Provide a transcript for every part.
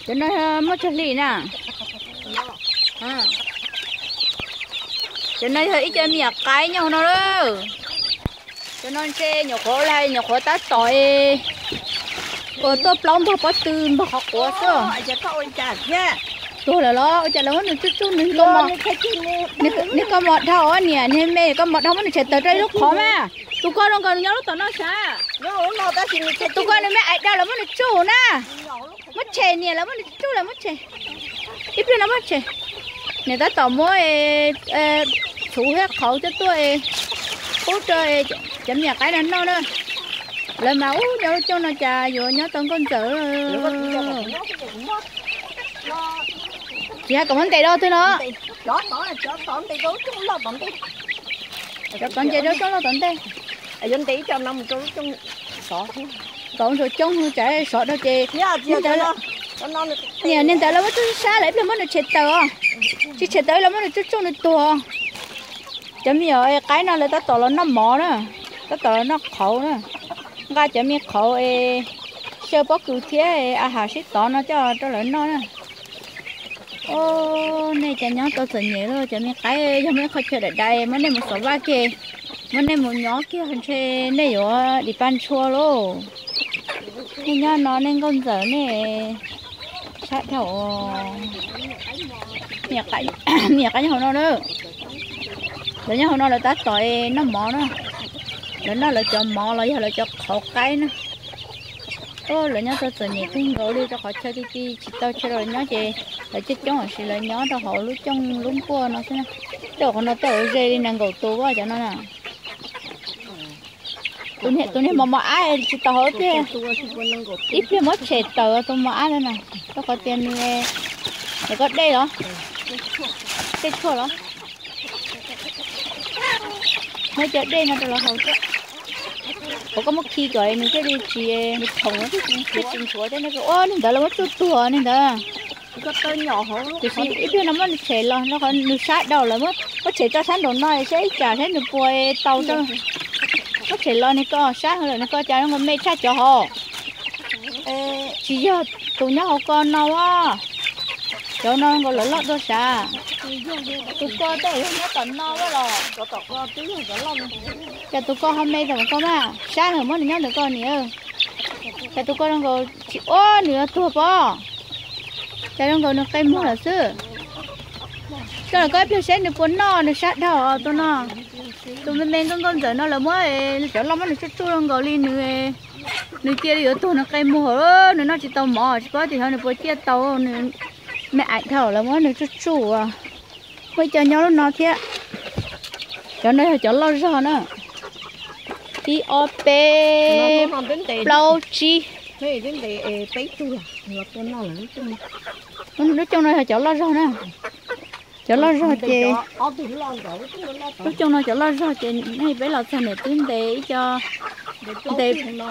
cho nó mất chất lì nè cho nó thấy cho mẹ cái nhau nó đó cho nó xe nhỏ khổ lại nhỏ khổ tát tỏi tôi plong tôi bắt từ bắt học của sao tôi là lo chả là nó chút mình có nếu có một thao á nè nên mẹ có một thao nó chạy tới đây lúc khó mà tụi con không còn nhớ lúc tao nó xa tụi con mẹ ai đâu là nó chú nè mất chè nè là mất chú là mất chè ít nữa là mất chè người ta tao mua chủ hết khẩu cho tôi cố chơi chấm nhà cái đánh nó nữa lên máu cho nó trà vừa nhớ tao con chữ chị hai còn bánh tây đâu thôi nó cho con chơi đó cho nó tận tây dân tí cho nó một chút trong sọ còn rồi trong chạy sọ đâu chị nè nên tại là mất xa lại mất nó chết tờ chứ chết tới là mất nó chút trong nó tua chấm giờ cái nó là ta tỏ là nó mỏ nữa ta tỏ là nó khẩu nữa ga chấm như khẩu sơ bó cứu thế hà sĩ tỏ nó cho lại nó nữa ô này chả nhớ tôi sợ nhớ rồi chấm như cái chấm như khó chơi ở đây mới này một số ba kia mới này một nhỏ kia hình xe này ở đi ban chua luôn nên nhớ nó nên con dở này sát thầu nhà cái nhà nó nữa để nhớ nó là tát tội nó mỏ nó để nó là cho mỏ là giờ là cho khẩu cái nữa ô là nhớ tôi sợ nhẹ cái gỗ đi cho khỏi chơi đi chỉ tao chơi rồi nhớ chị là chết chóng rồi là nhớ tao họ lúc trong lúc qua nó xem đâu còn nó tao dây đi nàng gỗ tú quá cho nó nè tôi này mà ai chỉ tao hỏi thế ít biết mất trẻ tờ tôi mà ai đây nè tôi có tiền để có đây đó cái chua đó mấy chỗ đây nó là hậu chứ có một khi gọi mình cái đi chỉ một thùng nó cái chim chúa thế này cái ô nên đó là một chút tua nên đó có tới nhỏ hổ thì ít biết nó mất trẻ lo nó còn nước sát đầu là mất trẻ cho sáng đồ nói sẽ trả thế được bồi tàu cho mất trẻ lo này có sát hơn nó có trả nó còn mê sát cho họ chỉ giờ tụi nó học con nào á cho nó còn lỡ lót đâu xa tụi con đây nó tận no quá rồi có tọt qua tí rồi cả lông cho tụi con hôm nay rồi con mà sáng rồi mới nhớ tụi con nữa cho tụi con đang ngồi chị ô nữa thua bò cho nó ngồi nó cây mua là xưa cho là cái phiếu được cuốn no được sát đầu tụi nó tụi mình con giờ nó là mới cho lắm nó chút chút đang ngồi đi nữa nữa kia đi ở tụi nó cây mua nữa nó chỉ tàu mỏ chỉ có thì thôi nó bơi kia tàu mẹ ảnh thở là mới được chút chút à bây giờ nhau nó thế cho nên là cho lo ra nữa đi op lâu chi thế đến để bấy tu là con nó là nói chung là cho lo ra nữa cho lo ra chị nói chung là cho lo ra chị hay phải là sao này tính để cho để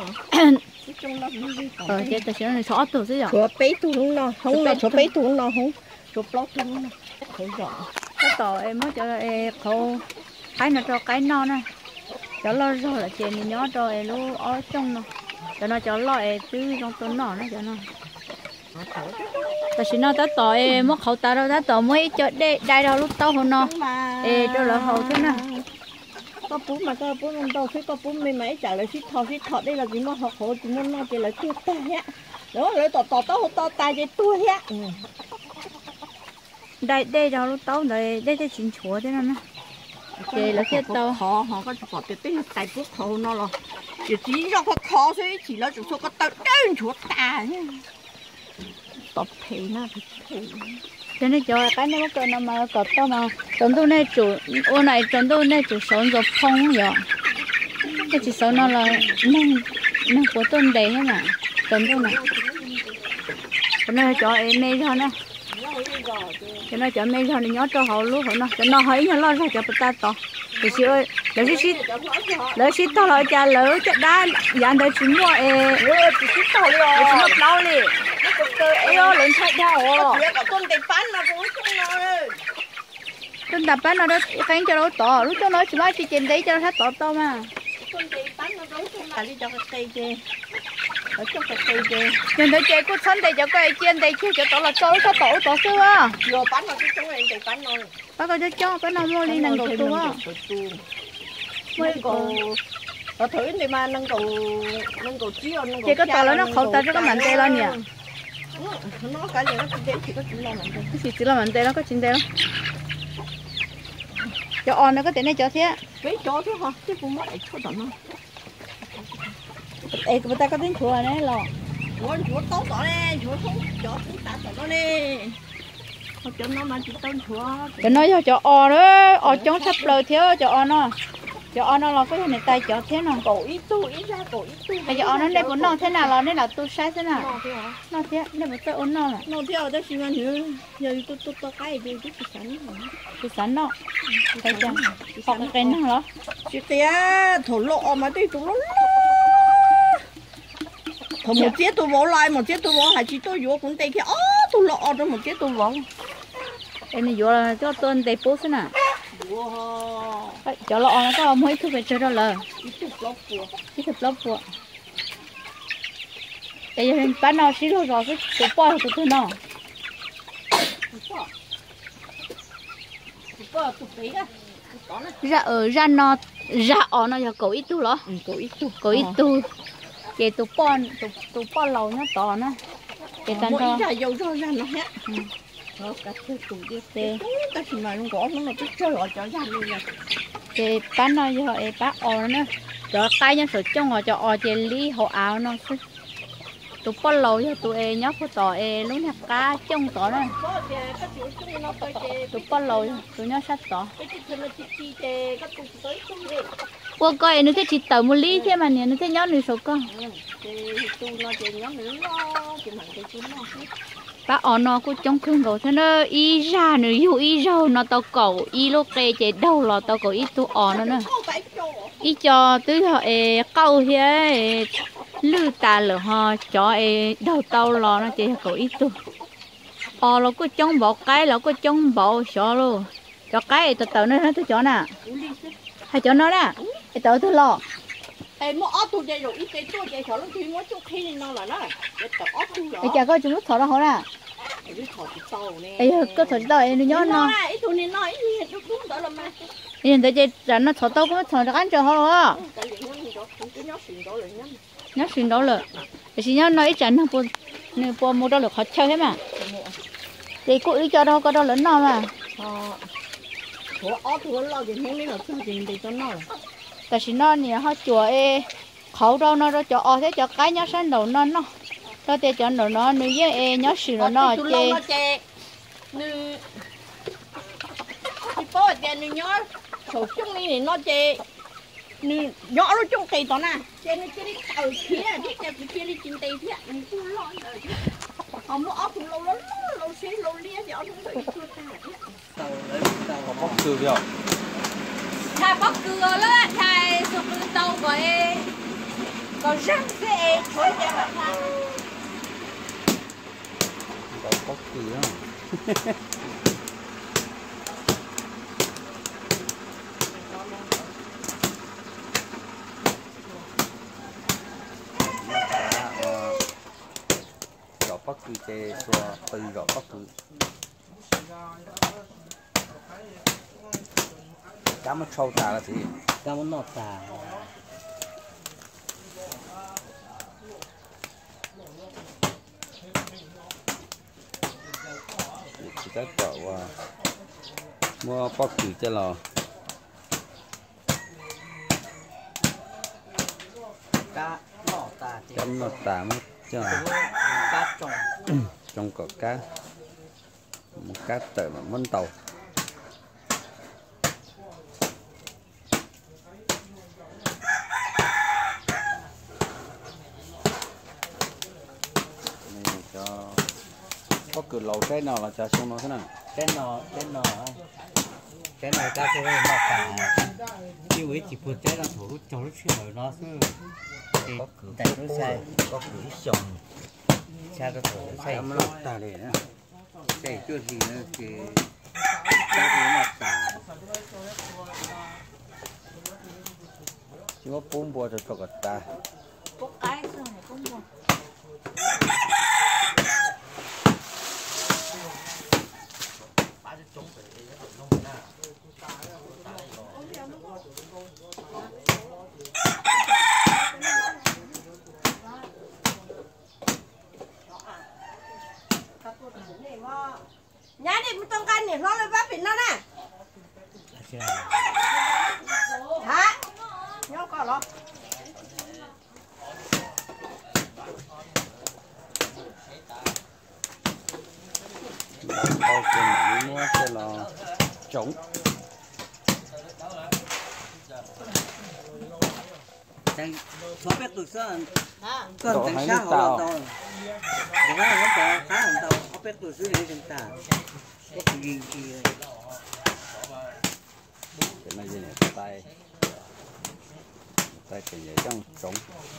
chị ta sẽ nói xóa từ thế chỗ bấy tu không là chỗ bấy tu nó không chỗ blog tu nó không rõ cái tàu em mới cho em khâu cái nó cho cái non nè cho lo ra là chị nhớ cho em lúc ở trong nó cho nó cho lo em chứ trong tuần nọ nó cho nó ta chỉ nói ta tàu em mất khẩu ta đâu ta tàu mới cho đây đâu lúc tao hôm nọ cho là hậu thế nè có bún mà có bún ăn đâu, có bún mấy mấy trả lời xít thọt đây là gì mà họ khổ thì nó chỉ là tua ta nhá, đó lấy tọt tay cái tua nhá, đây đâu lúc tao đây cái chuyện chúa thế này nè, là cái tao họ có bỏ cái tay quốc họ nó là chỉ cho có khó thôi, chỉ là số có tao đơn chúa ta nhá, tập thể na cho nên cho cái nó có nó mà cọp tao mà chúng tôi này chủ ô này chúng tôi này chủ sống rồi phong vậy cái chỉ sống nó là năng của tôi đầy hết mà chúng tôi này cho nên cho em mê thôi nè cho nên cho mê thôi thì nhớ cho họ luôn họ nó cho nó thấy nó lo ra cho ta to thì chị ơi lỡ xí to lại cha lỡ cho đá dàn đời chúng mua chỉ xít tao đi rồi, chúng nó đau đi eo lên chạy theo con tay bán nó cũng không nó con đập bán nó đó cánh cho nó to lúc cho nó chỉ nói chỉ trên đấy cho nó to mà con tay bán nó đâu không là đi cho cái cây kia ở trong cái cây kia nhưng tới chơi cút sắn để cho cái chiên để chơi cho tổ là cho tổ xưa á rồi bán nó cái chỗ này để bán nó bác có cho cái nào mua đi nâng cầu tu á mới cầu ở thử đi mà nâng cầu chiếu chơi cái tổ nó khẩu ta cho cái mạnh tê lên nhỉ nó cái gì nó chỉ có chỉ là mạnh tê cái gì chỉ là mạnh tê nó có chính tê đó cho on nó có tiền này cho thế cái chó thế hả chứ cũng mất chỗ đó nó ê người ta có tiếng chùa này lò chúa tốt đó nè chúa không chó cũng tạt đó nè cho nó mà chỉ tên chúa cho nó cho o đó o chống sắp lời thiếu cho o nó là cái này tay cho thế nào cổ ít tu bây giờ nó đây bốn non thế nào là đây là tu sai thế nào nó thế đây một cái ốn non à nó theo đó xin anh giờ tôi cái gì cái sắn nó cái chăng hoặc cái nào đó chị té thổ lộ mà đây tụi nó thổ một chiếc tôi vỗ lại một chiếc tôi vỗ hay chỉ tôi vỗ cũng tay kia tôi lộ rồi một chiếc tôi vỗ em này vỗ là cho tôi tay bố thế nào cho lọ nó có mấy thứ về chơi đó là ít thực lốc của bây giờ bán nó xí rồi cái tụi bò tụi thứ nào ra nó giờ cậu ít tu đó cậu ít tu cái tụi bò lâu nó to nó cái tan to ra dầu ra nó hết cái tụi đi tê cái gì mà nó gõ nó cứ chơi lại cho ra luôn rồi cái bán nó giờ em bán o nó cho cái nhân số trong họ cho o chơi lý họ áo nó tụi bò lâu giờ tụi em nhóc có tỏ em lúc nào cá trong tỏ nó tụi bò lâu tụi nhóc sát tỏ qua coi nó cái chỉ tờ một lý thế mà nó cái nhóc này số con bác ở nó cũng trong khung cầu thế nó y ra nữa yêu y rau nó tao cầu y lúc kê chạy đâu là tao cầu y tu ở nó nữa y cho tứ họ câu thế lư ta lửa họ cho đầu tao lò nó chạy cầu y tu nó có trong bộ cái nó có trong bộ sợ luôn cho cái từ từ nó tới chỗ nè hay chỗ nó nè từ từ lò mua ớt tu dây rồi ít cái tu dây sợ lắm thì mua chút khi nó là nó để tập ớt tu rồi bây giờ có chúng nó thở nó hổ nè bây giờ có thở tao em nhớ nó ít tu nên nó ít đúng đó là mà hiện tại chơi rắn nó thở tao cũng thở được ăn cho họ rồi nhớ xin đó rồi thì xin nhớ nói rắn nó buồn mua đó là khó chơi hết mà thì cô đi cho đâu có đâu lớn nào mà ớt tu lo gì không nên là chơi gì để cho nó tại vì nó nè họ chùa khẩu đâu nó cho o thế cho cái nhớ sáng đầu nó cho tiền cho nó nữ với nhớ sự nó chê nữ thì bố chê nữ nhớ số chung này nó chê nữ nhỏ nó chung kỳ tao nè chê nó chê đi tàu kia đi chê đi chín tây thế nữ tu lo rồi họ mua ốc lâu xí lâu lia thì ốc không phải chưa ta bóc từ kìa thay bóc cửa đó thay sụp tàu của còn răng dễ chối ra mà thay bóc từ đó gõ bóc từ chè xua từ gõ bóc từ cá mất sâu tà là gì cá mất nọt tà chỉ có cậu mua bóc từ cho lò cá nọt tà chấm nọt tà mất cho cá trồng trong cỏ cá một cá tự mà mân tàu này cho có cửa lầu cái nào là trà xong nó thế nào cái nọ cá cái nọt tà chứ với chỉ phụ trách là thổ lúc cho lúc chuyện nó chứ thì tại nó sai có cửa sòng cha cái thổ sai chấm nọt tà để nữa cái chút gì nữa thì cá nọt tà chỉ có bốn bùa cho cọt ta bóc cái xong này cũng buồn chưa hả nhớ có lo bao tiền đi mua xe là trống đang xóa biết từ xưa hả còn thằng xa họ tàu đúng không nó có khá là tàu họ biết từ xưa để chúng ta có gì gì cái này gì nhỉ tay tay cái gì trong trống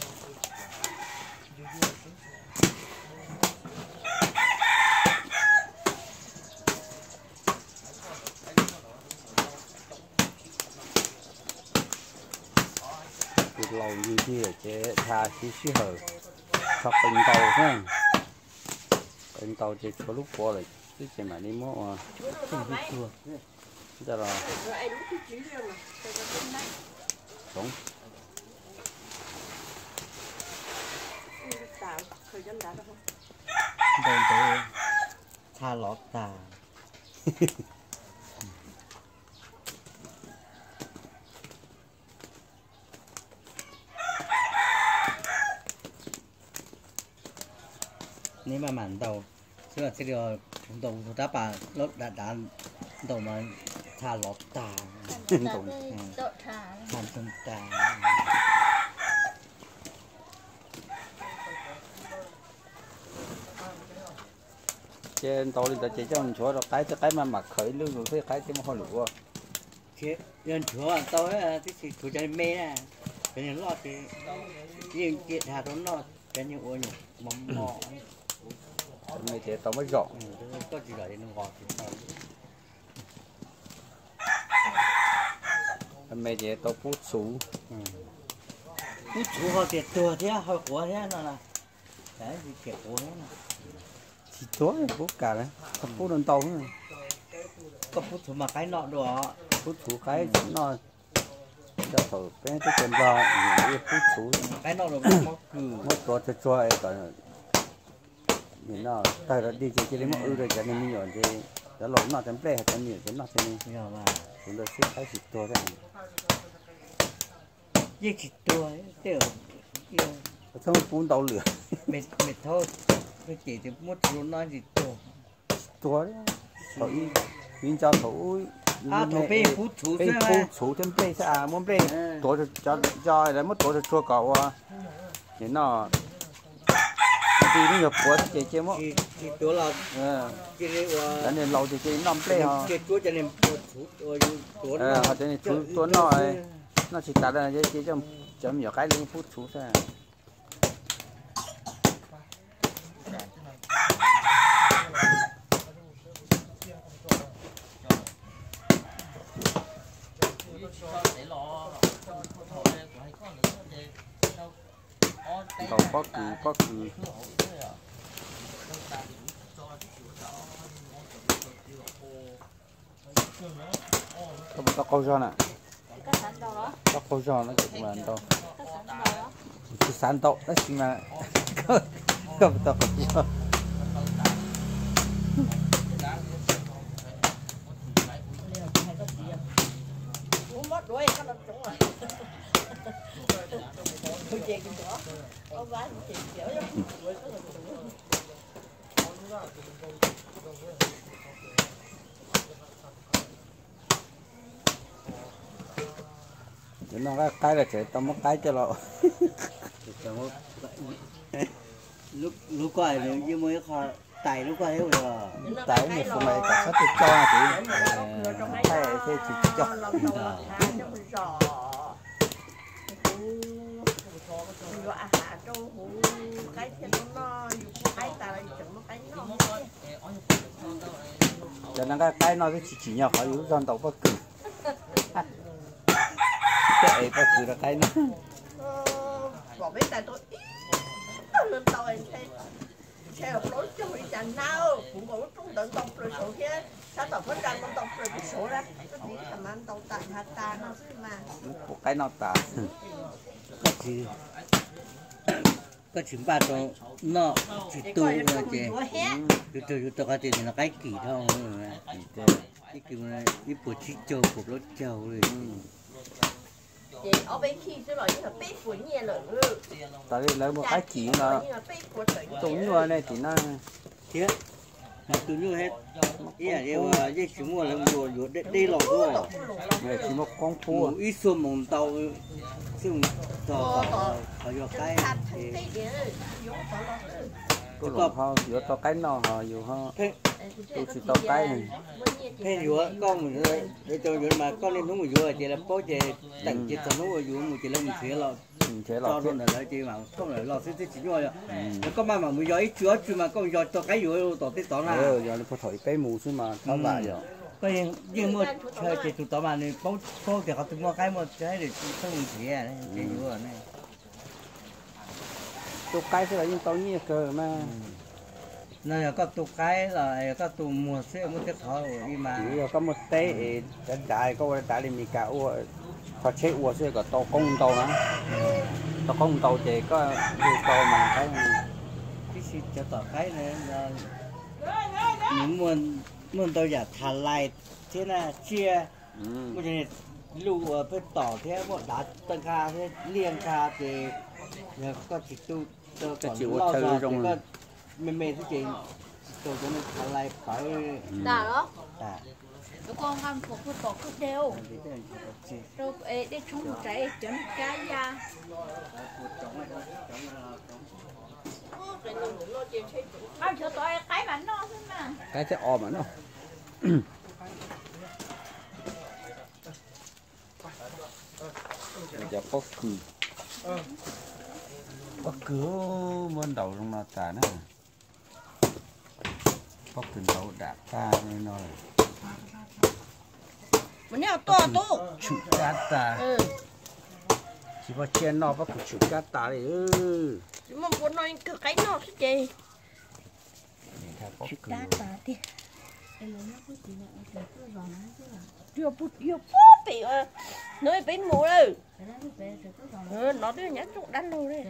lâu như thế là chế tha xí hở sắp bên tàu thế bên tàu chế có lúc qua lại chứ chế mà đi mua không biết chua cho rồi rồi đúng cái chỉ riêng mà đúng tạo thời gian đã không đây tôi tha lót tà nếu mà mặn tàu chứ là cái điều tàu đá bà lót đã tàu mà tha lót tà than sông tà trên tàu thì ta chế cho mình chỗ rồi cái mà mặc khởi lưng rồi cái mà hoa lửa thế nên chúa tàu ấy cái gì thủ chơi mê nè cái này lót thì riêng chuyện hà đó lót cái như ôi nhỉ mắm mò mấy chế tàu mới gọn có gì gọi nó ngọt mấy chế tàu phút xú cái chú họ tiệt tua thế họ của thế nó là đấy thì kiểu của thế này chỉ tối phút cả đấy tàu phút đơn tàu nữa có phút thủ mà cái nọ đồ phút xú cái nó cho thử cái chân vào những phút xú cái nọ đồ móc cừ mất cho ấy còn nhìn nó tay nó đi chỉ đến một rồi cho nên mình nhọn thì nó lỏng nó tém plei hay nhiều nó thế này nhờ mà chúng tôi xếp cái thịt to đấy giết thịt tua ấy tiểu kiểu xong phun tàu lửa mệt thôi cái chỉ thì mất luôn nói gì to đấy thổi mình cho thổi thổi bê phút thủ bê phút thủ thêm plei sao muốn plei tổ cho đấy mất tổ cho cậu nhìn nó đi nó nhập của chị chơi mất thìตัวเราchỉ để cho nên lâu thì chơi năm plei họ cáiตัวจะเนี่ยตัว họ cho nênตัวnó chỉ cả là chơi chấm nhiều cái lên phút chú ra tàu có cừ có câu giòn à có câu giòn nó cũng là đâu cái sán tàu nó chỉ mà không tàu mất đuôi cái nó trúng rồi tôi chè cái đó có vài chè chéo lắm đuôi cái nó trúng nó cái là sẽ tao mất cái cho nó lúc quay nếu như mới khó tải lúc quay hết rồi tại mình không phải cả sách cho chị hay thế chỉ cho cho nên cái nó chỉ nhỏ khỏi yếu dân tộc bất cứ cái bất cứ là cái nó bỏ biết tại tôi lên tôi xe học lối cho mình chẳng nào cũng có trung tận tộc rồi số kia sao tộc vẫn đang tộc rồi bị số ra cái gì làm ăn tộc tại hạt ta nó chứ mà cái nó tả có chứng ba cho nó chỉ tu rồi chị từ cái tiền là cái kỳ thôi cái kiểu này cái bột chi châu bột lót châu rồi chị ở bên khi chứ rồi như bé của nhẹ rồi tại vì lấy một cái chỉ là giống như này thì nó thế mà tôi như hết ý là điều cái chỉ mua là mua đây lò thôi này chỉ một con thua ít số mồng tàu xung tàu họ vô cái tôi lò họ vừa to cái nọ họ vừa họ tôi chỉ to cái này thế vừa con mình để cho vừa mà con lên đúng vừa chỉ là có chỉ tặng chỉ tao nói vừa một chỉ là mình sẽ lò luôn là lấy chỉ mà không là lò sẽ chỉ rồi có mà mình giỏi chúa mà con giỏi to cái vừa to tết to là giờ nó phải thổi cái mù xuống mà tháo vào rồi có nhưng mua chơi chỉ tụi tao mà này bố thì họ tụi mua cái một cái để không chỉ à chỉ vừa này tôi cái sẽ là những tao như cơ mà nên là có tụ cái là có tụ mùa sẽ mua cái khó đi mà chỉ có một té để đại có đại lên mình cả u họ chế u sẽ có to công tàu nữa to công tàu thì có yêu cầu mà cái gì cho tỏ cái này là những muốn tôi giả thà lại thế là chia một cái lù phải tỏ thế một đá tăng ca thế liên ca thì có chỉ tu cái chịu chơi trong rồi mềm thế chị tôi cho nên thà lại phải đà đó đà tụi con ăn một cái tổ cứ đều rồi để chúng trái cho nó cái ra bao giờ tôi cái mà no thôi mà cái sẽ ôm mà nó giờ có cửa bên đầu trong nó tả nó có từng đầu đạp ta nên nói mình nhớ to chụp cá ta chỉ có trên nó có chụp cá ta đấy mà muốn nói cái nó cái gì chụp cá ta đi chưa bút bị nơi bên mùa rồi nó đưa nhát trục đắn đâu đấy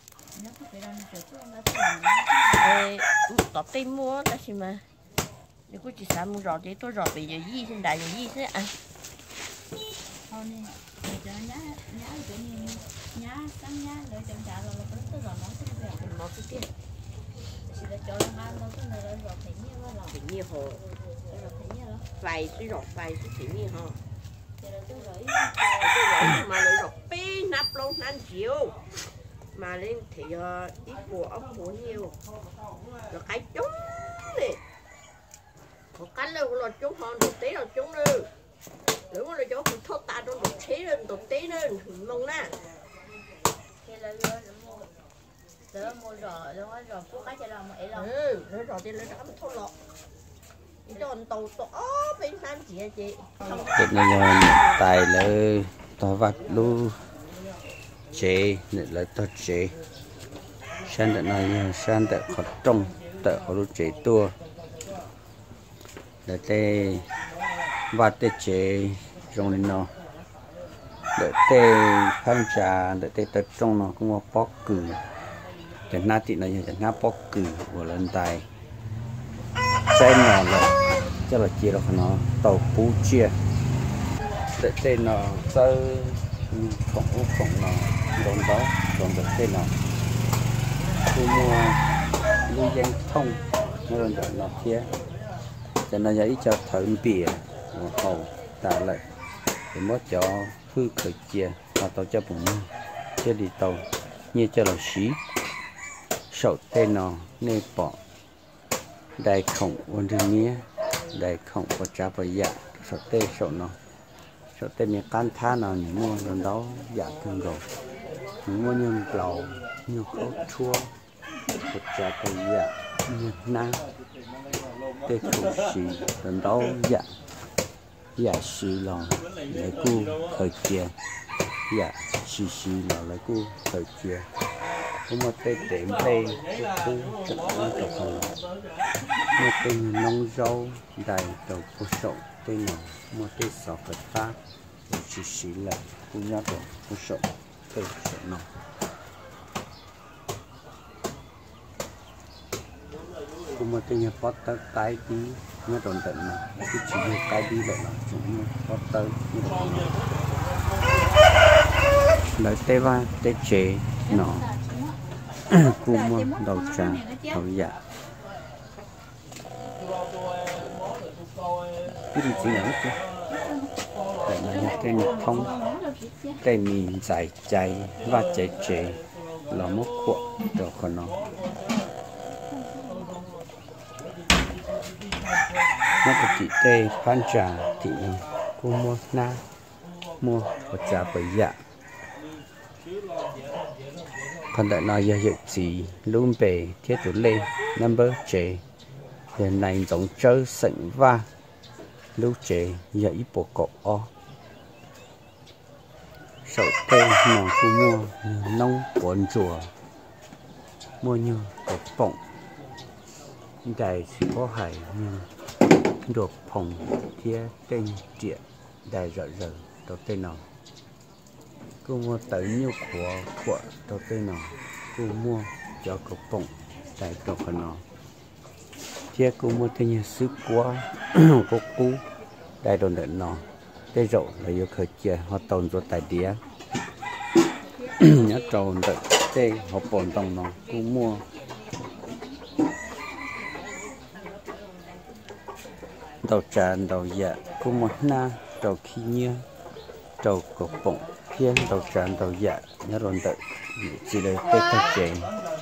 tọt tay mua ta xin mà nếu có chỉ sáng mua rồi thì tôi rồi bây giờ gì xin đại gì thế à thôi nè giờ nhá tự nhiên nhá sáng nhá rồi chậm chạp rồi tới rồi nó sẽ về nó cái kia chỉ là cho nó ăn nó cái này rồi thấy nhiều quá rồi thì nhiều hồ rồi thấy nhiều lắm vài cái rồi vài cái chỉ nhiều hồ thì là tôi gửi mà lại rồi pi nắp lâu ăn chiều mà lên thì ít của ông của nhiều rồi cái trúng này một cái lâu là trúng hơn một tí là trúng nữa nếu mà là chỗ không thốt ta trong một tí lên một tí lên mong nè thì là mua rồi phút cái cho lòng mà ấy lòng rồi rồi thì lấy đó mình thốt lọ cho anh tàu to bên sang chị Tết này tài lỡ tao vặt lu chế để lại tao chế sang tận này sang tận khó trông tận khó lu chế tua để tê vặt tê chế trong lên nó để tê phăng trà để tê tập trong nó cũng có bó cử để na tị này để na bó cử của lần tài trên nhỏ là cho là chia được nó tàu phú chia để tên nó sơ khổng nó đồn đó đồn được tên nó tôi mua lưu danh thông nó đồn được nó kia cho nó giấy cho thợ bìa hầu trả lại để mất cho hư khởi chia và tàu cho bụng chia đi tàu như cho là xí sầu tên nó nên bỏ đại khổng ôn đường nhé đại khổng có trả bởi dạ sầu tê sầu nó sầu tê miếng can tha nào những mua lần đó dạ thương rồi những mua như lầu như khấu chua có trả bởi dạ như na tê khổ xì lần đó dạ dạ xì lòng lấy cu khởi chia dạ xì lòng lấy cu khởi chia không có tê tệm tê cứ chặt nó tập hợp một tên nông dâu đầy đầu cô sậu tên nào một tên sọ vật ta chỉ xí là cô nhát đầu cô sậu tên sậu nào cô một tên nhập bắt ta cái tí nhớ đồn tận mà cái chỉ như cái đi lại là chúng nó có tới lấy tê va tê chế nó cũng đầu trà đầu dạ cái gì chỉ là chứ tại nó trên thông cây mì dài cháy và cháy chế là một cuộn được con nó có chị tê phan trà thì cô mua na mua một trà bởi dạ còn đại nói giờ gì luôn về thiết tủ lên number chế hiện nay giống chơi sảnh va lưu chế giờ ít bộ cọ o sậu tê mà cô mua nông buồn chùa mua như cột bọng đại chỉ có hải như được phòng thiết tên chuyện đại rợ rợ đầu tên nào cô mua tới nhiều của đầu tên nào cô mua cho cột bọng đại đầu phần nào thiết cô mua tên nhà sức quá cô cú đại đồn đợn nào tê rộ là yêu khởi chia họ tồn cho tài đĩa nhớ trồn đợn tê họ bồn tông nó cô mua đầu tràn đầu dạ cô mua na đầu khi nhia đầu cột bụng thiên đầu tràn đầu dạ nhớ đồn đợn chỉ để tê thật chế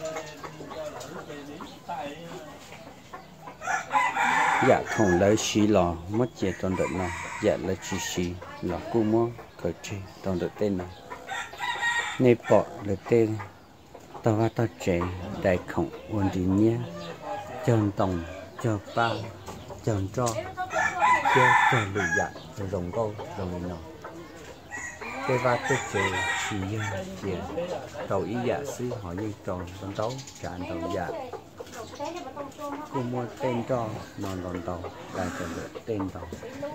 dạ không lấy xí lò mất chế trong đợt nào dạ lấy chỉ xí là cô mua cởi chế trong đợt tên nào này bỏ lấy tên tao va tao chế đại khổng ổn định nhé chọn tổng cho ba chọn cho cho lụi dạ rồi rồng câu rồng nào cái va tao chế chỉ tiền đầu ý dạ xí họ như tròn con tấu tràn đầu dạ cô mua tên cho non đòn tàu lại chọn được tên tàu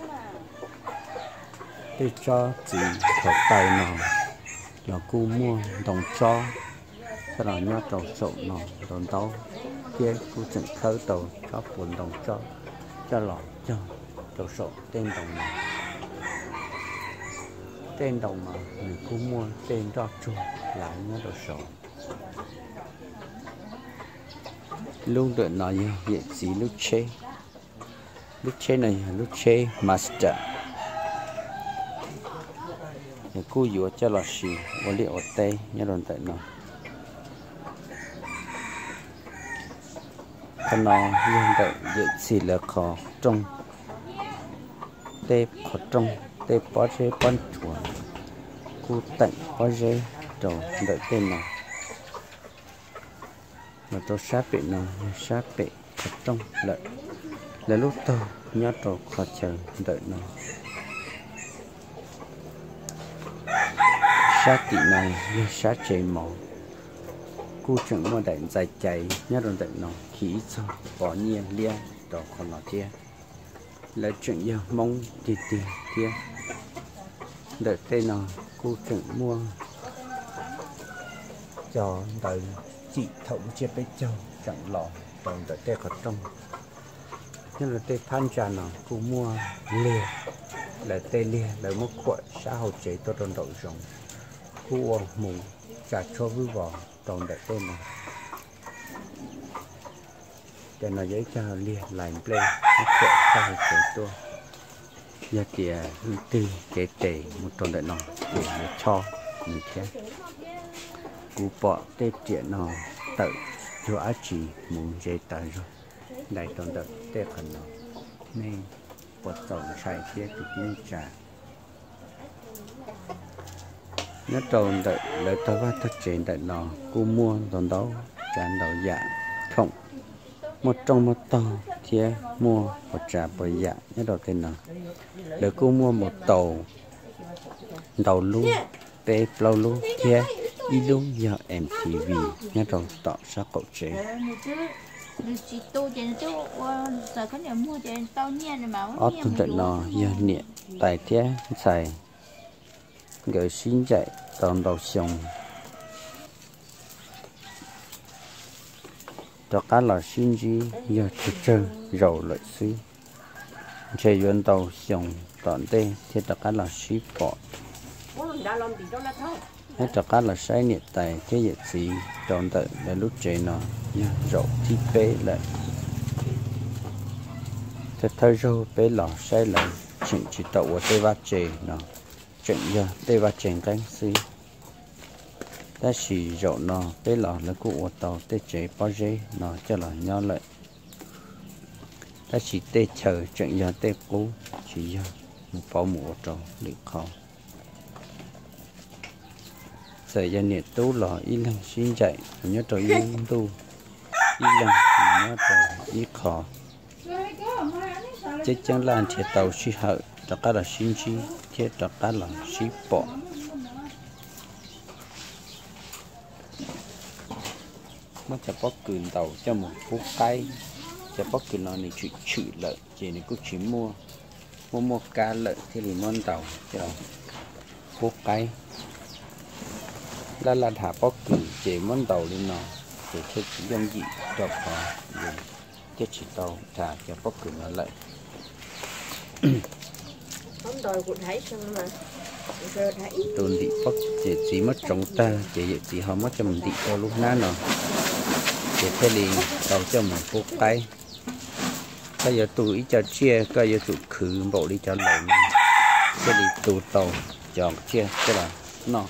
tên cho chỉ thuộc tài nào là cô mua đồng cho sau đó nhớ tàu sổ nào đòn tàu kia cô chẳng khởi tàu cho buồn đồng cho lọ cho tàu sổ tên đồng nào tên đồng mà người cô mua tên cho chuột lại nhớ tàu sổ luôn đợi nói hiện gì lúc chế này lúc chế master để cô dùa cho là gì và liệu ở tây nhớ đồn tại nó còn nó luôn đợi hiện gì là khó trong tê khó trong tê bó chế bón chùa cô tận bó chế đầu đợi tên nào mà tôi sát bị nào sát bị thật trong lợi là lúc tôi nhớ tôi khó chờ đợi nó sát tỷ này như sát chế màu cô chẳng mua đạn dài cháy nhớ rồi đợi nó khí xong bỏ nhiên lia đó còn nó kia là chuyện giờ mong đi tiền kia đợi tên nào cô chẳng mua cho đợi chị thấu chết với châu chẳng lọ còn đợi tê khó trong nhưng là tê phan trà nào cô mua lìa là tê lìa là một quậy xã hội chế tôi đồn đậu rồng cô uống mù trả cho vui vỏ còn đợi tê nào để nó giấy cho lìa lại play một quậy xã hội chế tôi giờ thì từ cái tệ một tuần đợi nó để cho như thế cú bỏ tê chuyện nó tự cho á chỉ muốn dễ tới rồi đại toàn đợt tê phần nó nên bật tổng xài kia cực như trà nó tròn đợi lấy tao va thật trên đợi nó cú mua toàn đấu tràn đầu dạ không một trong một tàu kia mua một trà bởi dạ nhớ đầu tên nào để cú mua một tàu đầu luôn tê lâu luôn kia đi luôn giờ MTV nhớ rồi tỏ ra cậu chế ở tuần trận nó giờ nhẹ tại thế xài gửi xin chạy toàn đầu xong cho cá là xin gì giờ chụp chân rồi lại suy chơi yuan tàu xong tận tê thì tất cả là ship bỏ hết tất cả là sai nhiệt tài thế nhiệt gì tròn tận là lúc chơi nó rộng thì bế lại thế thời rồi bế lò sai lại chỉ tàu ở tây bắc chơi nó chuyện giờ tây bắc chơi cánh xí ta chỉ rộng nó bế lò là cụ tàu tây chơi bao dây nó cho là nhau lại ta chỉ tê chờ chuyện giờ tê cũ chỉ giờ một bao mùa trâu lịch khó giờ giờ nhiệt tú lò y lăng xin chạy nhớ trâu y tu y lăng nhớ trâu y khó chết chẳng là thiệt tàu xí hở tất cả là xin chi thiệt tất cả là xí bỏ mới cho bóc cườn tàu cho một phút cái cho bóc cườn nó này chữ lợi chỉ này cũng chỉ mua cá lợi thì liền non tàu cho phút cái là thả bóc cườn chỉ món tàu lên nó để thiết dùng gì cho họ cái chỉ tàu thả cho bóc cườn nó lợi không đòi cũng thấy xong mà tôi đi bóc chỉ mất trong ta chỉ họ mất cho mình đi cho lúc nãy nó để thế liền tàu cho một phút cái bây giờ tụi cho chia bây giờ tụi khử bộ đi cho lồng cái đi tụi tàu chọn chia cái là nó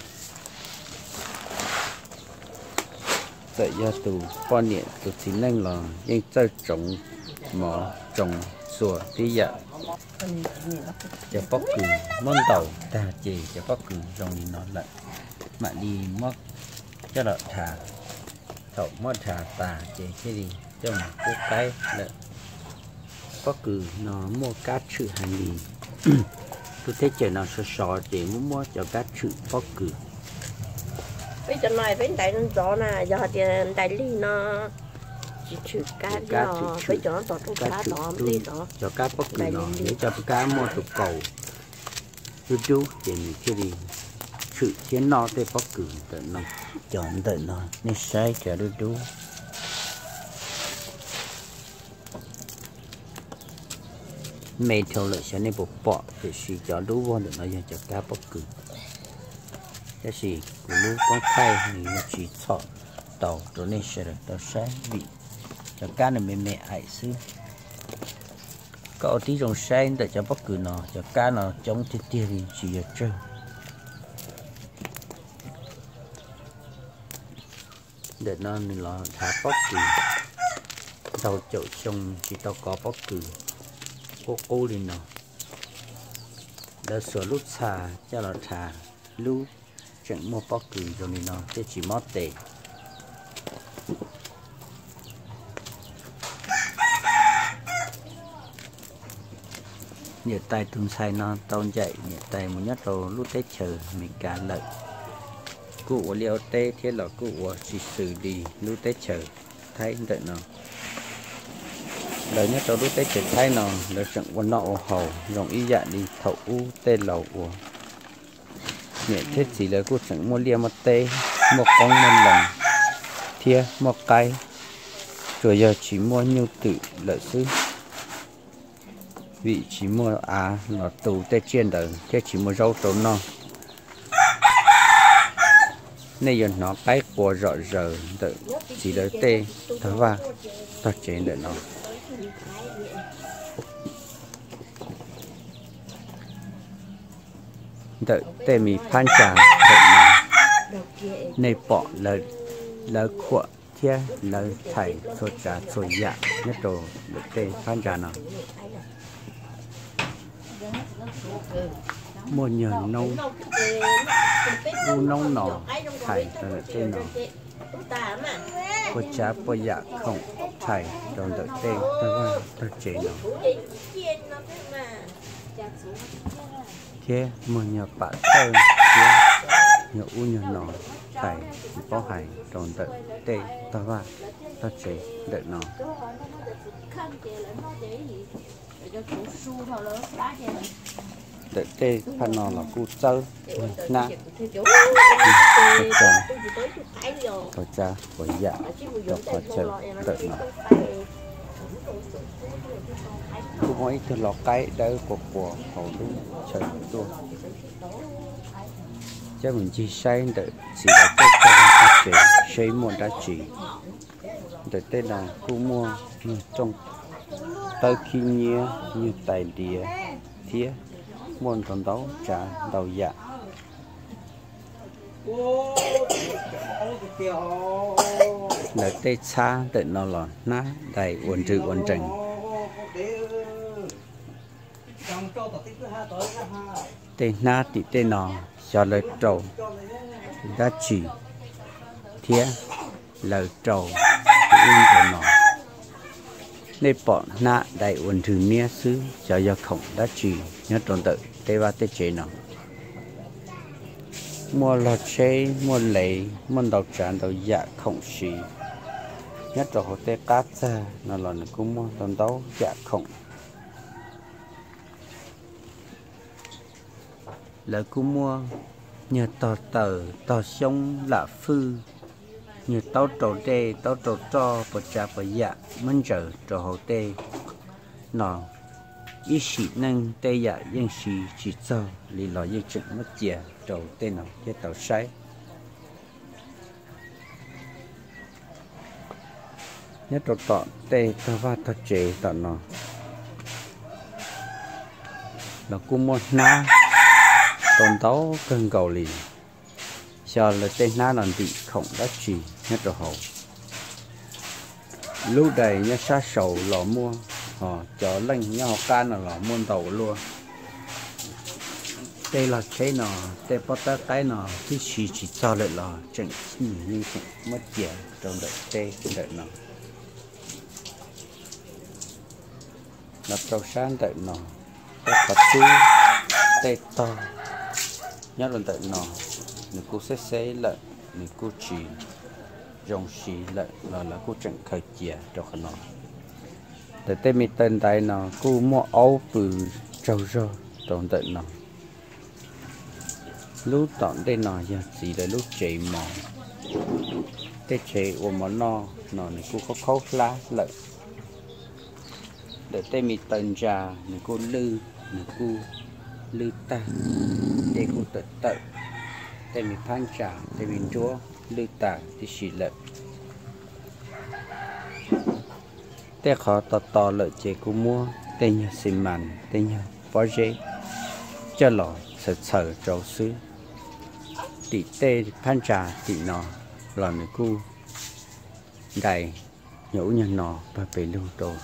tại giờ tụi quan niệm tụi chỉ nên là nhưng chơi trồng mỏ trồng sủa tí dạ cho bóc cừu món tàu ta chỉ cho bóc cừu rong đi nó lại mà đi mất cho là thả tàu mất thả tà chỉ cái gì cho một cô cái là bóc cừu nó mua cá chữ hành gì tôi thấy trời nó sò để mua cho cá chữ bóc cừu bây giờ nói bên đây nó gió nè giờ thì đại lý nó chỉ chữ cá giò bây giờ nó tọt cá đó đi đó cho cá bóc cừu nó để cho cá mua tụ cầu chú để mình cái gì sự chiến nó để bóc cừu tận nó chọn tận nó nên sai cho chú mày theo lợi sẽ nên bộ bỏ để xì cho đủ vô được nó cho cá bóc cừu cái gì của lúc có thay thì chỉ chọn tàu rồi nên sẽ được tàu sáng vị cho cá này mẹ hại xứ có tí rồng xanh để cho bóc cừu nó cho cá nó chống thì tia thì chỉ ở trên để nó là thả bóc cừu tàu chậu xong chỉ tàu có bóc cừu cô đi nó để sửa lúc xà cho nó thả lúc chuyện mua bóc cừu rồi nó sẽ chỉ mót tệ nhiệt tay tung sai nó tao chạy nhiệt tay một nhất rồi lúc tết chờ mình cả lợi cụ liều tê thế là cụ chỉ xử đi lúc tết chờ thấy đợi nó đời nhất rồi lúc tết chờ thấy nó là trận quân nọ hầu rộng y dạ đi thầu u tê lầu của nhiệt thiết chỉ là cụ trận mua liều một tê một con một lần thia một cái rồi giờ chỉ mua nhiêu tự lợi sư vị chỉ mua nó tù tê chiên đời thế chỉ mua rau trộn non nên giờ nó cái của rõ giờ đợi chỉ đợi tê thở vào ta chế đợi nó đợi tê mì phan trà đợi nó này bỏ lời của thế lời thầy cho trà cho dạ nhất đồ đợi tê phan trà nó mua nhờ nâu nâu nọ thầy rồi tên nọ có chả có dạ không thầy rồi đợi tên ta chế nó thế mua nhờ bạn thơ nhờ u nhờ nọ thầy có hải rồi đợi tên ta chế đợi nó đợi tê phần nó là cú chơi na có cha có dạ có chơi đợi nó cũng mỗi thứ lọ cái đỡ của hậu đúng trời tua chứ mình chỉ say đợi chỉ là cái cái để xây một đá chỉ để tên là cũng mua như trong tới khi nhia như tài địa thía môn còn đấu trả đầu dạ để tê xa để nó là ná đầy uốn trừ uốn trần tê ná thì tê nó cho lời trầu đã chỉ thía lời trầu in của nó nên bọn ná đầy uốn trừ nia xứ cho do khổng đã chỉ nhớ tròn tự tê ba tê chế nó mua lọt chế mua lấy mua đầu tràn đầu dạ khổng xì nhất là hồ tê cát ra nó là nó cũng mua tồn đấu dạ khổng là cũng mua nhờ tờ tờ sông lạ phư nhờ tàu trầu tê tàu trầu cho bột trà bột dạ mình chờ trầu hồ tê nó ý sĩ năng tê dạ yên sĩ chỉ cho lì lò yên chừng mất chè trầu tê nào cái tàu sái nhất trầu tọ tê tao va tao chế tao nó là cũng mua ná tồn tấu cân cầu lì cho là tên ná làm bị khổng đã chỉ nhất trầu hậu lưu đầy nhá xa sầu lò mua cho lanh nhau can là muôn tàu luôn đây là cái nó đây bắt ta cái nó cái chỉ cho lại là chẳng như mất tiền trong đợi tê đợi nó là trâu sáng đợi nó cái vật tư tê to nhớ lần đợi nó người cô sẽ xé lại người cô chỉ dòng xì lại là cô chẳng khởi chè cho nó để tên mi tên đây nó cô mua áo bự trâu rơ trong đợi nó lúc tận đây nó giờ chỉ là lúc chạy mò tê chạy ôm món nó này cô có khâu lá lợi để tên mi tên già này cô lư ta để cô tự tự tên mi phan trà tên mi chúa lư ta thì xì lợi tê khó to lợi chế cô mua tê nhà xì màn tê nhà bó dế cho lò sợ trâu xứ tỷ tê phan trà tỷ nọ lò này cô đầy nhũ nhà nọ và bể lưu đồ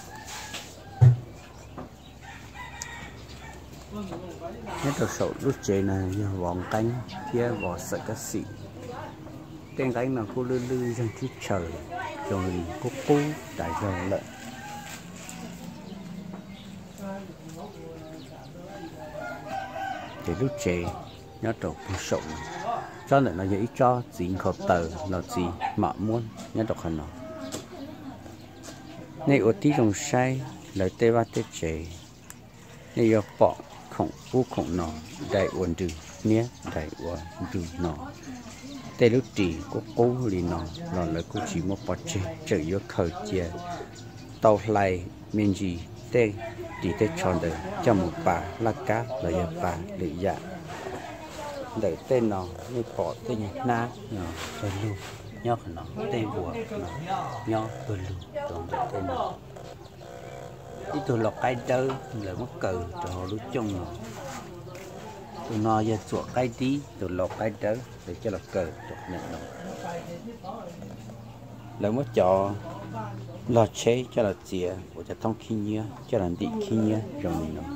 nhất là sổ lúc chế này nhà vòng cánh kia vỏ sợ cá xị tên cánh nào cô lư trong thiết trời rồi cô cú đại dầu lợn để lúc chế nhớ trộn cô sổ cho nên là dễ cho dính khẩu tờ là gì mà muốn nhớ đọc hẳn nó này ở tí đồng say lời tê ba tê chế này do bỏ khổng u khổng nó đại uốn trừ nhé đại uốn trừ nó tê lúc chỉ có cố lì nó là lời cô chỉ một bỏ chế trở vô khởi chia tàu lại miền gì tê chỉ tê tròn đời cho một bà là cá là giờ bà để dạ để tên nó như bỏ tên nhạc na nhỏ rồi luôn nhỏ của nó tên bùa nó nhỏ rồi luôn còn tên nó ít tôi lọc cái đơ là mất cờ rồi họ lúc chung nó tôi nói giờ chuột cái tí tôi lọc cái đơ để cho là cờ chuột nhận nó là mất cho lo chế cho là chìa của cho thông khi nhớ cho là đi khi nhớ rồi mình nó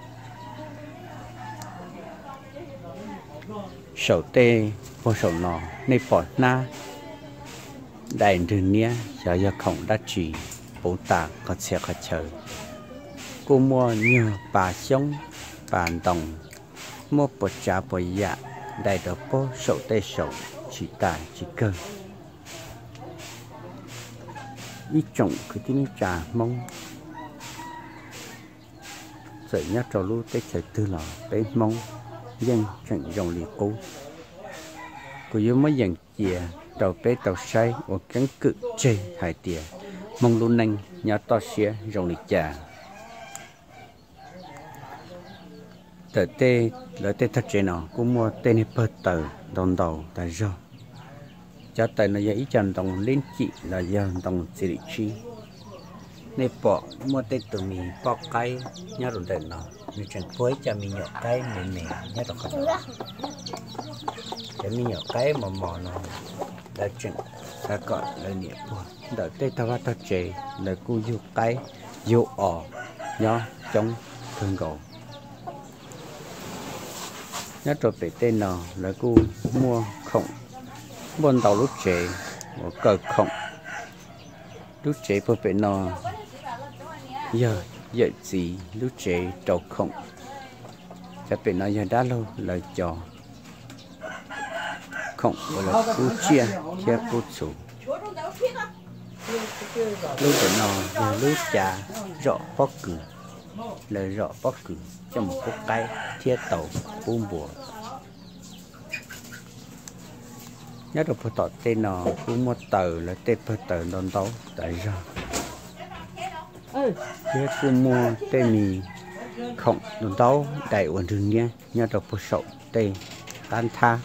sầu tê vô sầu nọ nên bỏ na đại đường nia cho giờ khổng đã chỉ bố tạ có xe có chờ cô mua nhờ bà sống bà đồng mua bột trà bột dạ đại đó bố sầu tê sầu chỉ tài chỉ cơ ít trồng cái tiếng trà mông sợi nhát trâu lú tê chạy tư lò bé mông dân chẳng dòng liệt cũ cô yếu mới dần chìa tàu bé tàu say và cắn cự chê hải tìa mong luôn nành nhà to xía rồng lịch trà tờ tê lỡ tê thật chế nó cũng mua tên hiệp tờ đòn đầu tại do cho tại nó dễ chọn đồng lên chị là do đồng chỉ định chi nên bỏ mua tên tụi mình bỏ cái nhớ rồi đợi nó mình chẳng phối cho mình nhọ cái mình nhớ được không để mình nhọ cái mà mò nó là chuyện là gọi là niệm buồn đợi tê tao bắt tao chế là cô yêu cái yêu ỏ nhớ trong thương cầu nhớ rồi phải tên nào là cô mua khổng buôn tàu lúc chế một cờ khổng lúc chế phải phải nào giờ vậy gì lúc chế trâu khổng sẽ phải nói giờ đã lâu lời trò khổng gọi là cú chia chia cú chủ lúc phải nào giờ lúc trà rõ bóc cử lời rõ bóc cử cho một cái cái thiết tàu buông bùa nhớ được phải tọt tên nó cũng một tờ là tên phải tờ đòn tấu tại ra chứ cũng mua tên mì không đòn tấu đại ổn thường nhé nhớ được phải sậu tên tan tha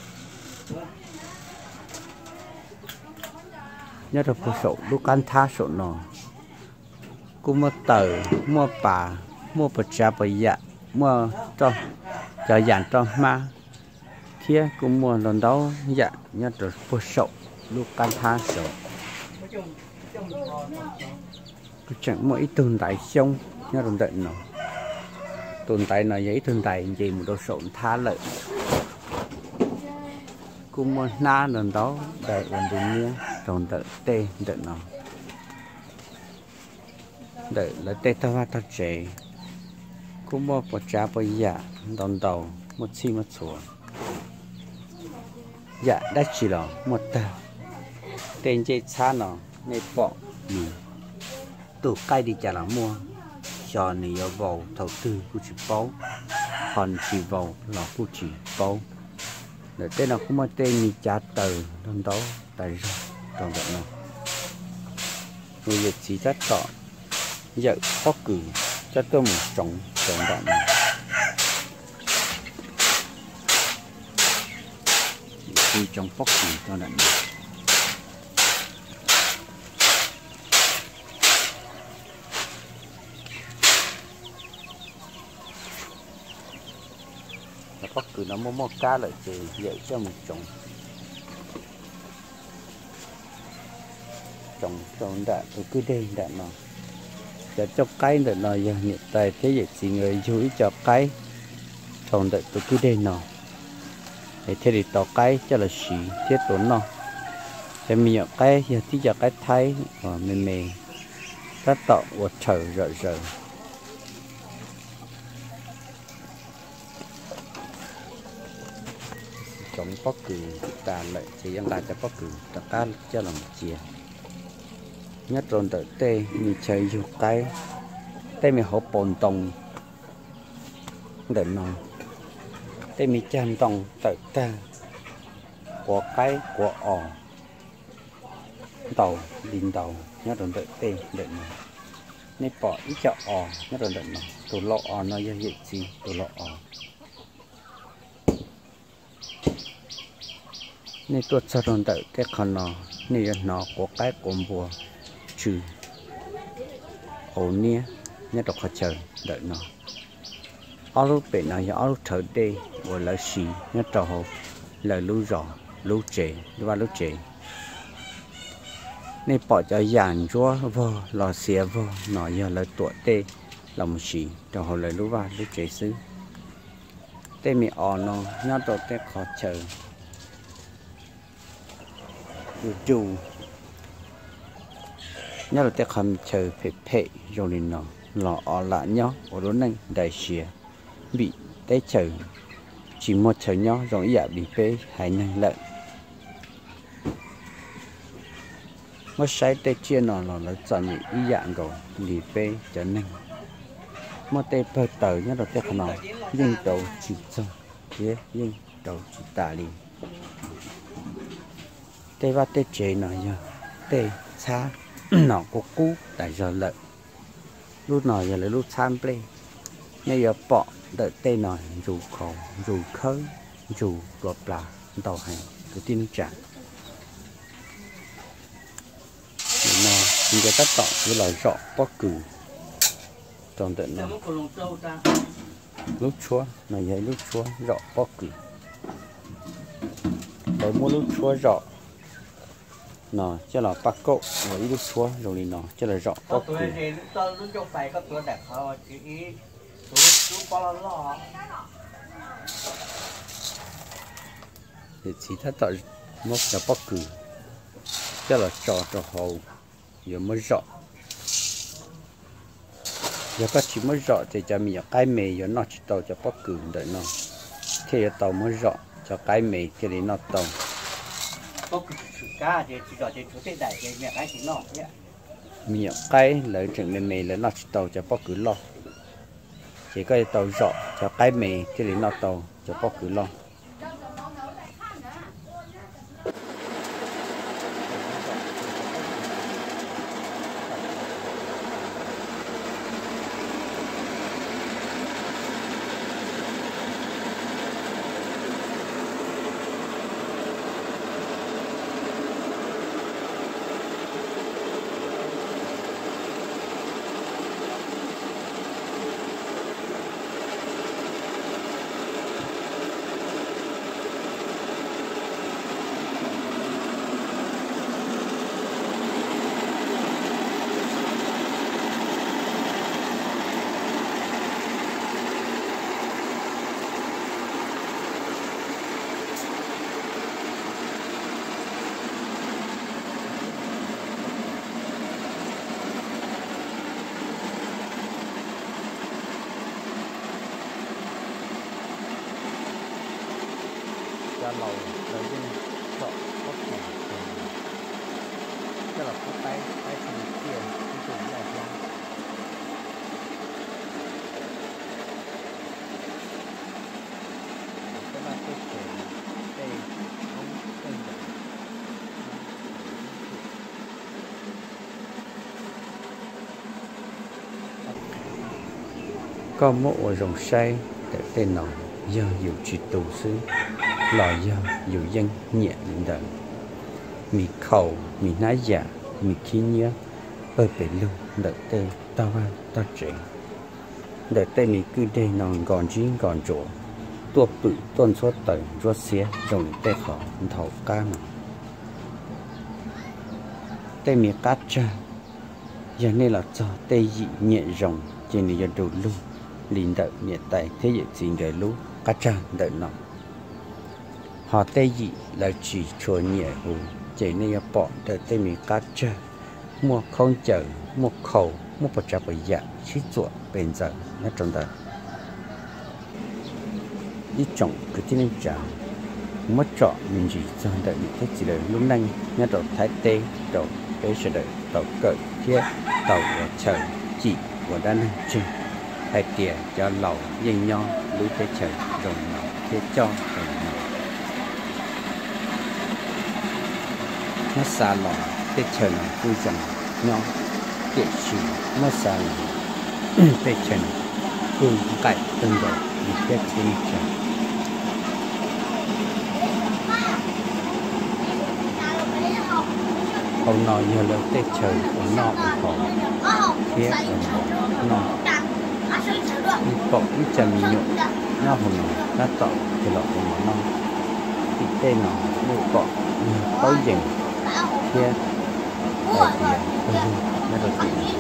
nhớ được phải sậu lúc can tha sậu nó cũng một tờ mua bà mua bột trà bột dạ mua cho dàn cho ma kia cũng mua lần đó dạ nhớ được bột sậu lúc can tha sậu cứ chẳng mỗi tồn tại xong nhớ đồng định nó tồn tại nó giấy tồn tại gì một đồ sậu tha lợi cũng mua na lần đó đại ổn định nhé tồn tại tê đợi nó đợi là tê tao va tao chế cũng mua bột trà bột dạ đòn đầu một xi một sủa dạ đã chỉ là một tờ tên chơi xa nó nên bỏ tụ cây đi chả là mua cho này ở vào đầu tư của chị báo còn chỉ vào là của chị báo để tên nào cũng mua tên như trả tờ đòn đó tại ra còn vậy nào người Việt chỉ rất rõ giờ có cử cho tôi một trồng đoạn này khi trong phóc cử cho đoạn này phóc cử nó mua cá lại thì dạy cho một trồng đạn tôi cứ đây đạn nó để cho cái để nó giờ hiện tại thế vậy thì người chú ý cho cái trồng đợi tôi cứ đây nó để thế thì tỏ cái cho là xí thiết tốn nó để mình nhận cái giờ tí cho cái thái và mình rất tọ của trời rợ trồng bóc cử tàn lại chỉ dân lại cho bóc cử tất cả cho là một chia nhất rồi đợi tê mình chơi vô cái tê mình hộp bồn tông để nó tê mình chan tông đợi ta của cái của tàu đình tàu nhất rồi đợi tê đợi nó nên bỏ ít cho nhất rồi đợi nó tụ lọ nó như vậy gì tụ lọ nên tôi cho rồi đợi cái con nó của cái cồn bùa trừ ổn nia nhất là khó chờ đợi nó ở lúc bên này ở lúc thở đây và lời xì nhất là hồ lời lưu rõ lưu chế và lưu chế nên bỏ cho dàn chúa vô lò xìa vô nói giờ lời tuổi tê lòng xì cho hồ lời lưu và lưu chế xứ tê mi nó nhất là tê khó chờ dù nhớ là tết không chờ phê rồi nên nó lọ lạ nhó ở đó nên đại xìa bị té chờ chỉ một chờ nhó rồi dạ bị phê hay nên lợn nó sai tết chia nó là chọn những ý dạng rồi bị phê trở nên một tết phơi tờ nhớ là tết không nhưng đầu chỉ xong thế nhưng đầu chỉ tả đi tết và tết chế nó nhá tết xa nó có cú tại giờ lợi lúc nào giờ là lúc tham play bây giờ bỏ đợi tên nói dù khổ dù khơi dù đột là tàu hành cái tin trả nó người ta tỏ với lời rõ bất cứ trong tận nó lúc chúa này vậy lúc chúa rõ bất cứ để mua lúc chúa rõ nó cho là bắt cậu và lúc chúa rồi thì nó cho là rõ bất cứ thì chỉ thấy tao mất là bất cứ cho là trò hậu giờ mới rõ giờ có chỉ mới rõ thì cho mình cái mì giờ nó chỉ tàu cho bất cứ đợi nó khi tàu mới rõ cho cái mì cái này nó tàu miệng cái lợi chừng mì là nó chỉ tàu cho bất cứ lo chỉ có tàu rõ cho cái mì cái này nó tàu cho bất cứ lo ra lầu lấy cái chọn bất kỳ cái là cái tay phần kia cái chỗ này ra cái là cái chỗ đây không đây có một ổ rồng say để tên nó do nhiều chỉ tù xứ lò do nhiều dân nhẹ đến đời mì khẩu mì nái giả mì khí nhớ ơi bể luôn đợi tê tao ăn tao trẻ đợi tê mì cứ đây non còn chín còn chỗ tua bự tôn số tẩy ruột xé rồng tê khó thầu ca mà tê mì cát cha giờ này là cho tê dị nhẹ rồng trên này giờ đủ luôn liền đợi nhẹ tay thế vậy gì người lú cát cha đợi nó họ tê dị là chỉ cho nhẹ hù chỉ này bỏ đợi tê mì cát cha mua không chờ mua khẩu mua bạch trà bạch dạ chỉ chuột bền giờ nó trong đời đi trồng cái thiên trả mất trọ mình chỉ cho đợi những cái gì đời lúc này nhớ đầu thái tê đầu cái sẽ đợi tàu cỡ kia tàu ở chờ chỉ của đan trên hai tiền cho lẩu dây nho lưới tê trời rồng nào thế cho rồng nào nó xa lò tê trời vui rồng nho tiện chỉ nó xa lò tê trời phương cạnh từng đầu đi tết thiên trời ông nói như là tết trời của nó có thiết ở nó đi bộ đi chân nhộn nó hồn nó tỏ thì lọ của nó thì tên nó đi bộ tối dừng kia tại vì nó được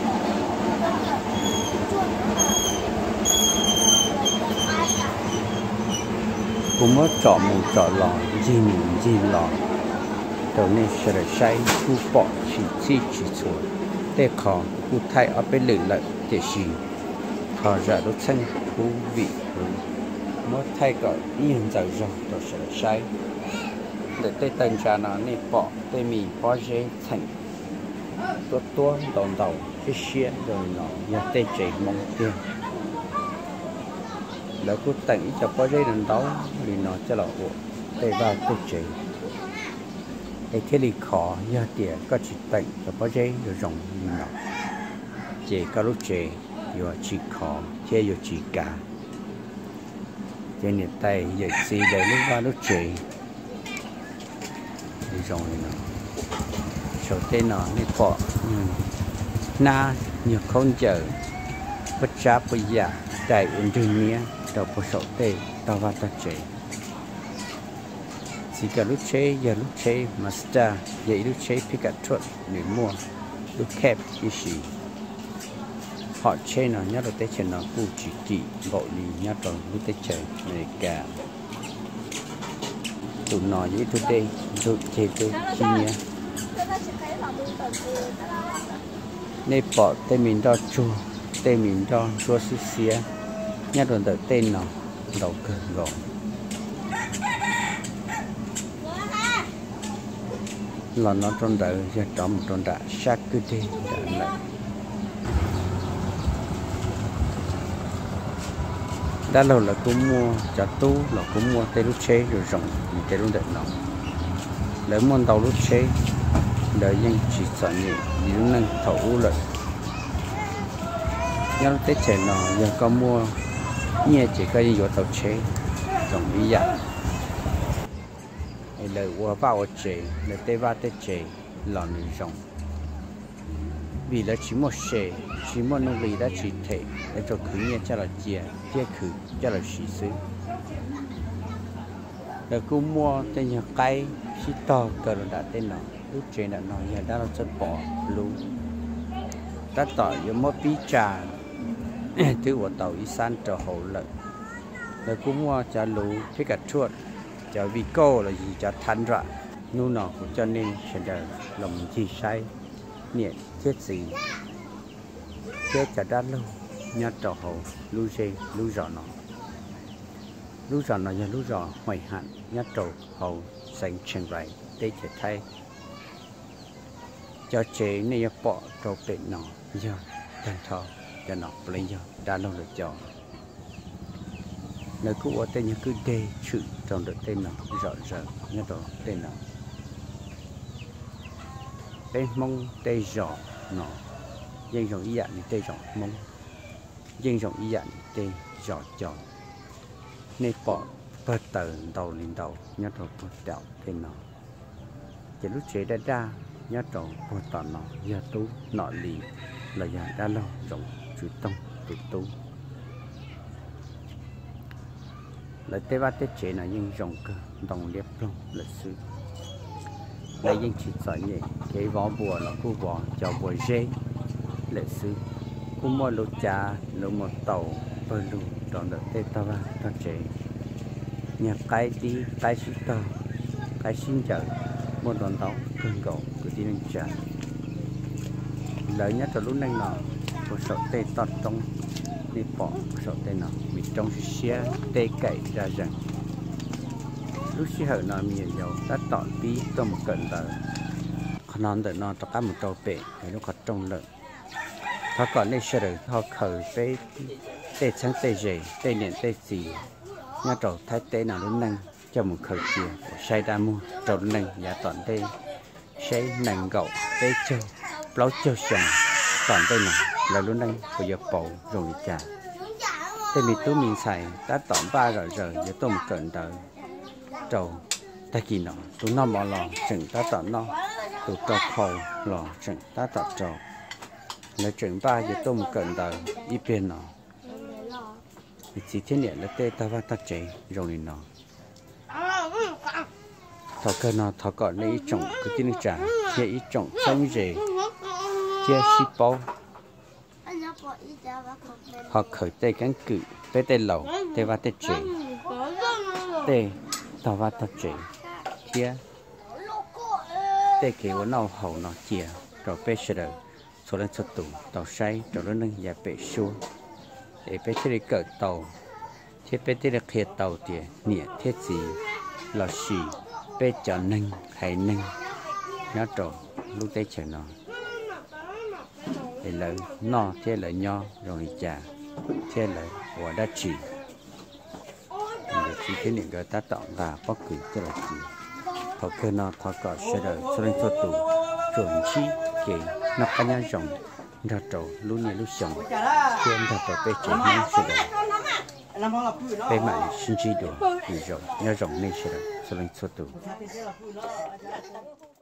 cũng mới chọn một chọn lò gì lò đầu này sẽ là sai thu bỏ chỉ chuột để khó cụ thay ở bên lưỡi lại để gì họ ra đốt xanh thú vị mới thay gọi yên dở rồi đó sẽ là sai để tây tần trà nó này bỏ tây mì bỏ dễ thành tua đầu cái xe rồi nó nhà tây chạy mong tiền đã cứ tận cho bỏ dễ lần đó vì nó cho là tây vào tây chạy cái thế li khó giờ tiền có chỉ tận rồi bao giây rồi rồng nó chế có lúc chế rồi chỉ khó chế rồi chỉ cả chế nhiệt tay giờ xì để lúc qua lúc chế rồi nó số tên nó nên bỏ na nhiều không chờ bất chấp bây giờ đại ổn định nhé đầu bộ số tên tao vào ta chế chỉ cả lúc chế giờ lúc chế master vậy lúc chế pick up truck để mua lúc kẹp cái gì họ chế nó nhớ được tới chuyện nó cũng chỉ kỹ gọi đi nhớ rồi lúc tới chơi này cả tụi nó với tụi đây tụi chế tụi chi nhé nên bỏ tên mình đó chua tên mình đó chua xí xía nhớ rồi tới tên nó đầu cơ gọi là nó trong đời giờ trong đã sát cứ đi đã lại đã lâu là cũng mua trả tu là cũng mua tay lúc chế rồi rộng tay lúc đợt nó lấy món tàu lúc chế đợi dân chỉ sợ nhiều những năng thấu lợi nhớ tết trẻ nó giờ có mua nhẹ chỉ có gì tàu chế rộng bí dạ lời qua vào chế lời tây va tây chế là người rộng vì là chỉ một chế chỉ một nông lý đã chỉ thể để cho cứ nhẹ cho là chia khử cho là xí xứ lời cũng mua tên nhà cây xí to cờ đã tên nó lúc chế đã nói nhà đã là rất bỏ luôn đã tỏi với một bí trà thứ của tàu y san trở hậu lợi lời cũng mua trả lú phía cả chuột cho vì cô là gì cho thanh ra nu nọ của cho nên sẽ là lòng chi say nhiệt chết gì chết cho đắt luôn nhát trò hậu lưu dây lưu rõ nó nhà lưu rõ hoài hạn nhát trò hậu xanh chân vậy để chế thay cho chế này bỏ trò bệnh nó giờ thành thọ cho nó lấy giờ đã lâu được cho nơi cũ ở tên nhà cứ đề chữ trong được tên nó rõ ràng nhớ đó tên nó tên mong tên rõ nó dân rộng ý dạng thì tên rõ mong dân rộng ý dạng thì tên rõ cho nên bỏ bớt tờ đầu lên đầu nhớ đó bớt đạo tên nó chỉ lúc chế đã ra nhớ đó bớt toàn nó giờ tú nọ lì là giờ đã lâu rộng chữ tông tụt tú lại tây bắc tây chế là những dòng cơ đồng liệp long lịch sử đây những chỉ sợ nhẹ cái vỏ bùa là khu vỏ cho bùa dê lịch sử cũng mua lúa trà lúa một tàu bơi lúa đón được tây tây bắc tây chế nhà cái đi cái xí tàu cái xin chợ một đòn tàu cơn gỗ của đi lên trà lợi nhất là lúc này nọ một số tây tọt trong đi bỏ số tên nó bị trong xe tê cậy ra rằng lúc xí hở nó miền dầu đã tọt bí tôm cận đời non đời nó tất cả một trâu bể để nó có trong lợn họ còn đây sẽ được họ khởi với tê sáng tê dày tê điện tê gì nhà trâu thái tê nào đến năng cho một khởi kia say đa mua trâu năng giá toàn tê say nặng gậu tê châu lấu châu sần toàn tê nào là luôn đang của giờ bầu rồi đi trà tên mình tú mình xài đã tỏm ba rồi giờ tôm cận đời trầu ta kỳ nọ tú nó bỏ lò chừng ta tỏm nó tú trầu khâu lò chừng ta tỏm trầu lấy chừng ba giờ tôm cận đời đi bên nọ chỉ thiên địa là tê ta va ta chế rồi đi nọ thọ cơ nọ thọ cọ lấy trồng cái tin trà chia ít trồng xanh rề chia ship bao họ khởi tê cán cự tê tê lẩu tê va tê chế tê tàu va tàu chế chia tê kêu của nó hậu nó chia rồi bê sờ số lên số tủ tàu say rồi nó nâng giá bê xua để bê chế cỡ tàu thế bê tê được khía tàu tiền nhẹ thiết gì là xì bê cho nâng hay nâng nhớ rồi lúc tê chờ nó để lợi no thế lợi nho rồi trà thế lợi của đất chỉ để chỉ cái những cái tác động và bất cứ cái là gì họ cứ nó thọ cọ sẽ đời cho nên cho tụ chuẩn chi kỹ nó cá nhân rồng ra trâu lú nhẹ lú sòng trên ra trâu bé trẻ nên sẽ đời bé mày sinh chi đồ thì rồng nhớ rồng nên sẽ đời cho nên cho tụ